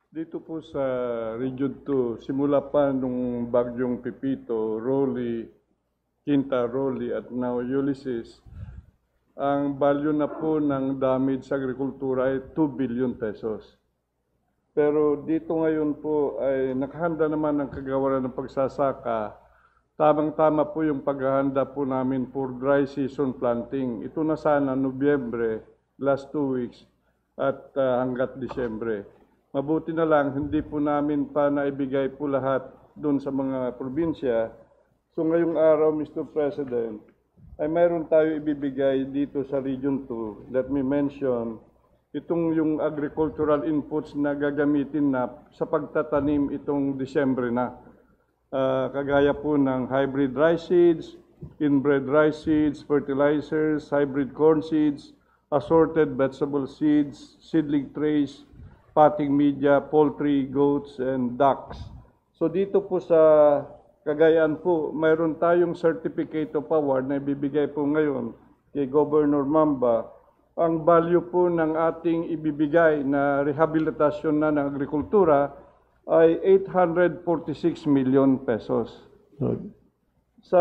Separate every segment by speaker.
Speaker 1: Dito po sa Region 2, simula pa nung bagyong Pipito, Rolly, Quinta, Rolly at now Ulysses, ang value na po ng damage sa agrikultura ay 2 billion pesos. Pero dito ngayon po ay nakahanda naman ang kagawaran ng pagsasaka. Tamang-tama po yung paghahanda po namin for dry season planting. Ito na sana Nobyembre, last 2 weeks, at hanggat Disyembre. Mabuti na lang, hindi po namin pa naibigay po lahat doon sa mga probinsya. So ngayong araw, Mr. President, ay mayroon tayo ibibigay dito sa Region 2. Let me mention, itong yung agricultural inputs na gagamitin na sa pagtatanim itong Disyembre na. Kagaya po ng hybrid rice seeds, inbred rice seeds, fertilizers, hybrid corn seeds, assorted vegetable seeds, seedling trays, potting media, poultry, goats, and ducks. So dito po sa Cagayan po, mayroon tayong certificate of award na ibibigay po ngayon kay Governor Mamba. Ang value po ng ating ibibigay na rehabilitasyon na ng agrikultura ay 846 million pesos. Sa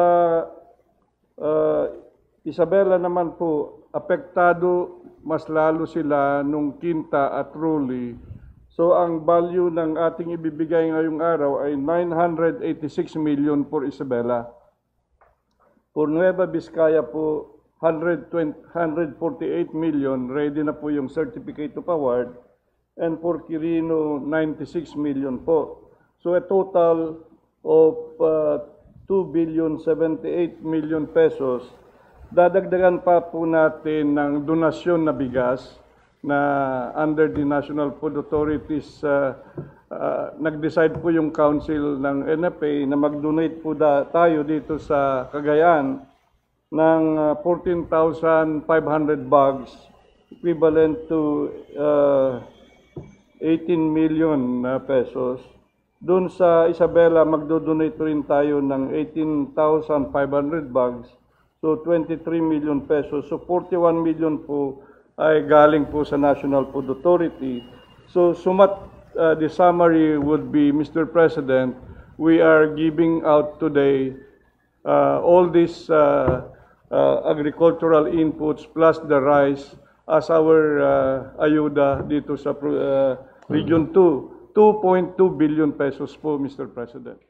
Speaker 1: Isabela naman po, apektado mas lalo sila nung Quinta at Rolly. So ang value ng ating ibibigay ngayong araw ay 986 million for Isabela. For Nueva Vizcaya po, 148 million, ready na po yung certificate of award. And for Quirino, 96 million po. So a total of 2,078 million pesos. Dadagdagan pa po natin ng donasyon na bigas na under the National Food Authorities, nag-decide po yung council ng NFA na mag-donate po tayo dito sa Cagayan ng 14,500 bags, equivalent to 18 million pesos. Doon sa Isabela, magdo-donate rin tayo ng 18,500 bags, so 23 million pesos. So 41 million po ay galing po sa National Food Authority. So the summary would be, Mr. President, we are giving out today all these agricultural inputs plus the rice as our ayuda dito sa Region 2. 2.2 billion pesos po, Mr. President.